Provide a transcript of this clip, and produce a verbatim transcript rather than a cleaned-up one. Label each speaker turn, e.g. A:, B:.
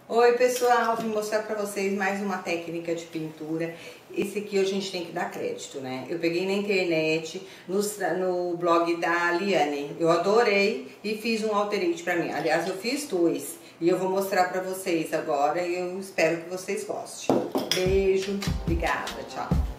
A: Oi pessoal, vim mostrar pra vocês mais uma técnica de pintura. Esse aqui a gente tem que dar crédito, né? Eu peguei na internet, no, no blog da Liane. Eu adorei e fiz um alterate pra mim. Aliás, eu fiz dois e eu vou mostrar pra vocês agora e eu espero que vocês gostem. Beijo, obrigada, tchau.